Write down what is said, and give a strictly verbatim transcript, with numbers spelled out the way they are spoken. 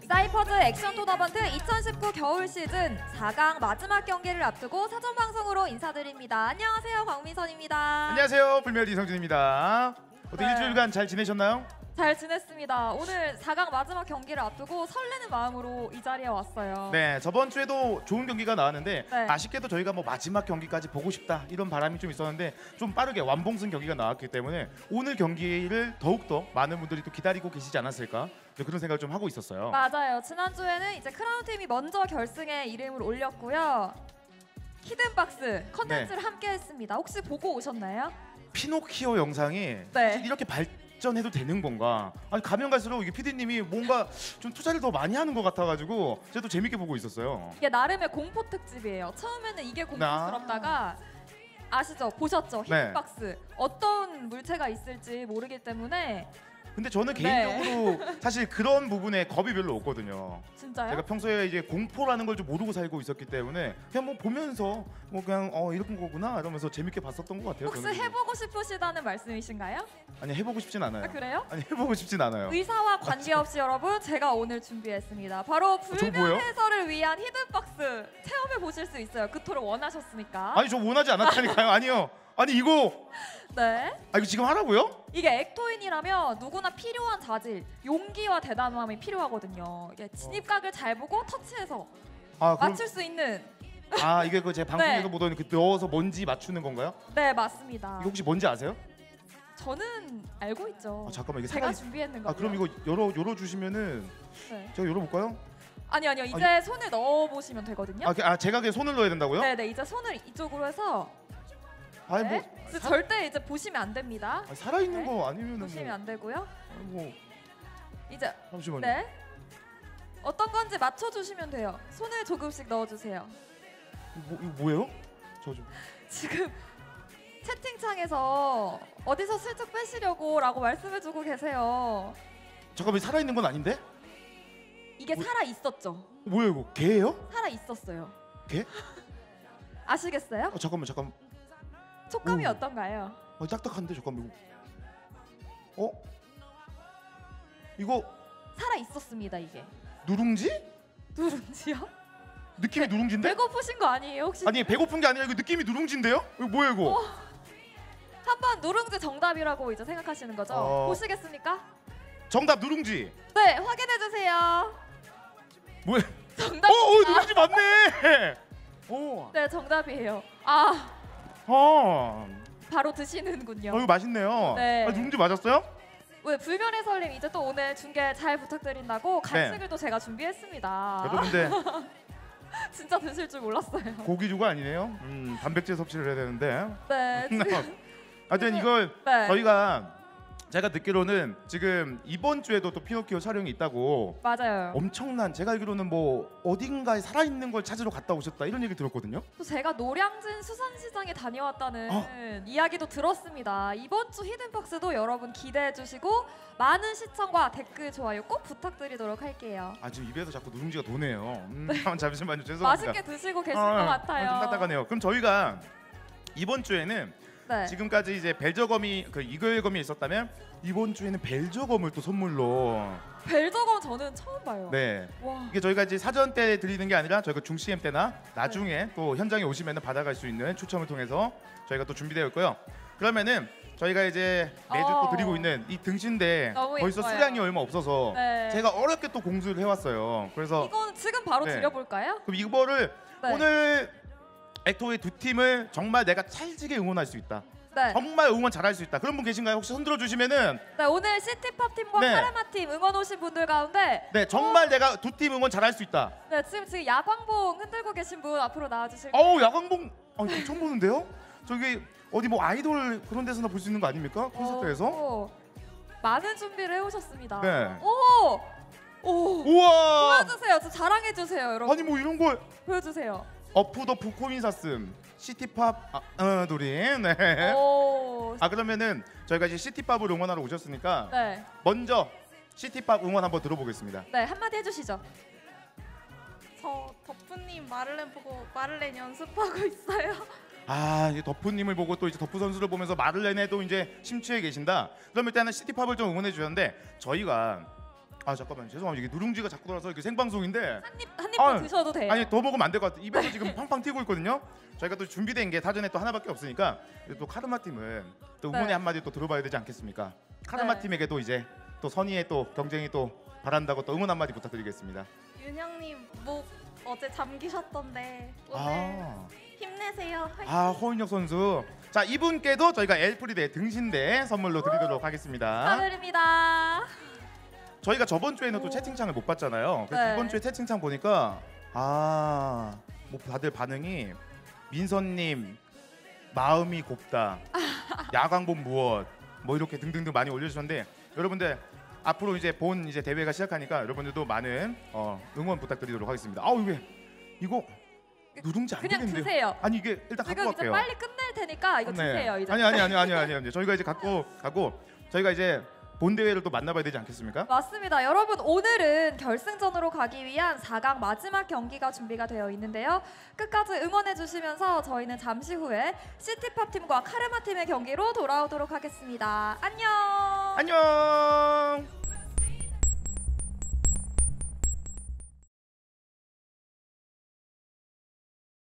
사이퍼즈 액션 토너먼트 이천십구 겨울 시즌 사 강 마지막 경기를 앞두고 사전 방송으로 인사드립니다. 안녕하세요, 광민선입니다. 안녕하세요, 불멸 이성준입니다. 어떻게 네. 일주일간 잘 지내셨나요? 잘 지냈습니다. 오늘 사 강 마지막 경기를 앞두고 설레는 마음으로 이 자리에 왔어요. 네, 저번 주에도 좋은 경기가 나왔는데 네. 아쉽게도 저희가 뭐 마지막 경기까지 보고 싶다 이런 바람이 좀 있었는데 좀 빠르게 완봉승 경기가 나왔기 때문에 오늘 경기를 더욱더 많은 분들이 또 기다리고 계시지 않았을까 그런 생각을 좀 하고 있었어요. 맞아요. 지난주에는 이제 크라운팀이 먼저 결승에 이름을 올렸고요. 히든박스 컨텐츠를 네. 함께 했습니다. 혹시 보고 오셨나요? 피노키오 영상이 네. 이렇게 발전해도 되는 건가? 아니 가면 갈수록 이게 피디님이 뭔가 좀 투자를 더 많이 하는 것 같아가지고 저도 재밌게 보고 있었어요. 이게 나름의 공포 특집이에요. 처음에는 이게 공포스럽다가 아시죠? 보셨죠? 네. 히든박스 어떤 물체가 있을지 모르기 때문에. 근데 저는 네. 개인적으로 사실 그런 부분에 겁이 별로 없거든요. 진짜요? 제가 평소에 이제 공포라는 걸 좀 모르고 살고 있었기 때문에 그냥 뭐 보면서 뭐 그냥 어 이런 거구나 이러면서 재밌게 봤었던 것 같아요. 혹시 저는. 해보고 싶으시다는 말씀이신가요? 아니 해보고 싶진 않아요. 아, 그래요? 아니 해보고 싶진 않아요. 의사와 관계없이 여러분 제가 오늘 준비했습니다. 바로 저 불면 뭐예요? 해설을 위한 히든박스 체험해 보실 수 있어요. 그토록 원하셨으니까. 아니 저 원하지 않았다니까요. 아니요. 아니 이거 네. 아 이거 지금 하라고요? 이게 액토인이라면 누구나 필요한 자질, 용기와 대담함이 필요하거든요. 이게 진입각을 잘 보고 터치해서 아 그럼 맞출 수 있는. 아 이게 그 제 방송에서 네. 보던 그 넣어서 뭔지 맞추는 건가요? 네, 맞습니다. 이거 혹시 뭔지 아세요? 저는 알고 있죠. 아 잠깐만 이게 제가 살아. 준비했는 거. 아 그럼 이거 열어 열어 주시면은 네. 제가 열어볼까요? 아니 아니요. 이제 손을 넣어 보시면 되거든요. 아, 그- 아 제가 그냥 손을 넣어야 된다고요? 네, 네. 이제 손을 이쪽으로 해서 아니 네. 뭐 이제 사- 절대 이제 보시면 안 됩니다. 아, 살아 있는 네. 거 아니면은 보시면 뭐, 안 되고요. 뭐 이제 잠시만요. 네. 어떤 건지 맞춰 주시면 돼요. 손을 조금씩 넣어 주세요. 뭐, 이거 뭐예요? 저 좀. 지금 채팅창에서 어디서 슬쩍 빼시려고라고 말씀해 주고 계세요. 잠깐만 살아 있는 건 아닌데? 이게 뭐- 살아 있었죠. 뭐예요 이거? 개예요? 살아 있었어요. 개? 아시겠어요? 아 잠깐만 잠깐. 촉감이 오. 어떤가요? 아, 딱딱한데 잠깐만 이거. 어? 이거 살아 있었습니다, 이게. 누룽지? 누룽지요? 느낌이 누룽지인데? 배고프신 거 아니에요, 혹시? 아니 배고픈 게 아니라 이거 느낌이 누룽지인데요? 이거 뭐예요 이거? 어. 한번 누룽지 정답이라고 이제 생각하시는 거죠? 어. 보시겠습니까? 정답 누룽지. 네, 확인해 주세요. 뭐야? 정답. 어, 어 누룽지 맞네. 어. 네, 정답이에요. 아, 어. 바로 드시는군요. 어 이거 맛있네요. 네. 아, 누룽지 맞았어요? 왜 불면의 설님 이제 또 오늘 중계 잘 부탁드린다고 간식을 또 제가 준비했습니다. 여러분들 진짜 드실 줄 몰랐어요. 고기류가 아니네요. 음, 단백질 섭취를 해야 되는데. 네, 지금, 하여튼 이걸 네. 저희가 제가 듣기로는 지금 이번 주에도 또 피노키오 촬영이 있다고 맞아요. 엄청난 제가 알기로는 뭐 어딘가에 살아있는 걸 찾으러 갔다 오셨다 이런 얘기 들었거든요. 또 제가 노량진 수산시장에 다녀왔다는 어. 이야기도 들었습니다. 이번 주 히든박스도 여러분 기대해 주시고 많은 시청과 댓글 좋아요 꼭 부탁드리도록 할게요. 아 지금 입에서 자꾸 누룽지가 도네요. 음, 잠시만요 죄송합니다. 맛있게 드시고 계실 아, 것 같아요. 아, 좀 딱딱하네요. 그럼 저희가 이번 주에는 네. 지금까지 이제 벨저검이 그 이글검이 있었다면 이번 주에는 벨저검을 또 선물로 벨저검 저는 처음 봐요. 네 와. 이게 저희가 이제 사전 때 드리는 게 아니라 저희가 중시엠 때나 나중에 또 현장에 오시면 받아갈 수 있는 추첨을 통해서 저희가 또 준비되어 있고요. 그러면은 저희가 이제 매주 어. 또 드리고 있는 이 등신대 너무 벌써 예뻐요. 수량이 얼마 없어서 네. 제가 어렵게 또 공수를 해왔어요. 그래서 이건 지금 바로 네. 드려볼까요? 그럼 이거를 네. 오늘 액토의 두 팀을 정말 내가 찰지게 응원할 수 있다. 네. 정말 응원 잘할 수 있다. 그런 분 계신가요? 혹시 손 들어주시면은 네, 오늘 시티팝 팀과 네. 카르마 팀 응원 오신 분들 가운데 네 정말 내가 두 팀 응원 잘할 수 있다. 네, 지금 지금 야광봉 흔들고 계신 분 앞으로 나와주실게요. 어우 야광봉 아니 처음 보는데요? 저기 어디 뭐 아이돌 그런 데서나 볼 수 있는 거 아닙니까? 콘서트에서? 오, 많은 준비를 해오셨습니다. 네. 오, 오, 우와! 보여주세요. 좀 자랑해 주세요, 여러분. 아니 뭐 이런 걸 보여주세요. 어프더프 코인사슴 시티팝 아, 어, 노린 네. 오, 아 그러면은 저희가 이제 시티팝을 응원하러 오셨으니까 네, 먼저 시티팝 응원 한번 들어보겠습니다. 네 한마디 해주시죠. 저 덕분님 마를렌 보고 마를렌 연습하고 있어요. 아 이제 덕후님을 보고 또 이제 덕후 선수를 보면서 마를렌에도 이제 심취해 계신다. 그럼 일단은 시티팝을 좀 응원해 주셨는데 저희가 아 잠깐만 죄송합니다. 이게 누룽지가 자꾸 돌아서 이게 생방송인데 한입 한입 아, 드셔도 돼요. 아니 더 먹으면 안 될 것 같아. 입에서 지금 팡팡 튀고 있거든요. 저희가 또 준비된 게 사전에 또 하나밖에 없으니까 또 카르마 팀은 또 응원의 네. 한마디 또 들어봐야 되지 않겠습니까? 카르마 네. 팀에게도 이제 또 선의의 또 경쟁이 또 바란다고 또 응원 한마디 부탁드리겠습니다. 윤영님 목 어제 잠기셨던데 오늘 아, 힘내세요. 화이팅! 아 허인혁 선수. 자 이분께도 저희가 엘프리데 등신대 선물로 드리도록 하겠습니다. 축하드립니다. 저희가 저번 주에는 또 오. 채팅창을 못 봤잖아요. 그래서 네. 이번 주에 채팅창 보니까 아, 뭐 다들 반응이 민선님 마음이 곱다, 야광본 무엇, 뭐 이렇게 등등등 많이 올려주셨는데 여러분들 앞으로 이제 본 이제 대회가 시작하니까 여러분들도 많은 어, 응원 부탁드리도록 하겠습니다. 아우 왜 이거 누룽지 안 그냥 되는데요? 드세요. 아니 이게 일단 갖고 지금 이제 갈게요. 빨리 끝낼 테니까 이거 네. 드세요. 이제. 아니 아니 아니 아니 아니 아니 저희가 이제 갖고 가고 저희가 이제 본 대회를 또 만나봐야 되지 않겠습니까? 맞습니다. 여러분 오늘은 결승전으로 가기 위한 사 강 마지막 경기가 준비가 되어 있는데요. 끝까지 응원해 주시면서 저희는 잠시 후에 시티팝 팀과 카르마 팀의 경기로 돌아오도록 하겠습니다. 안녕. 안녕.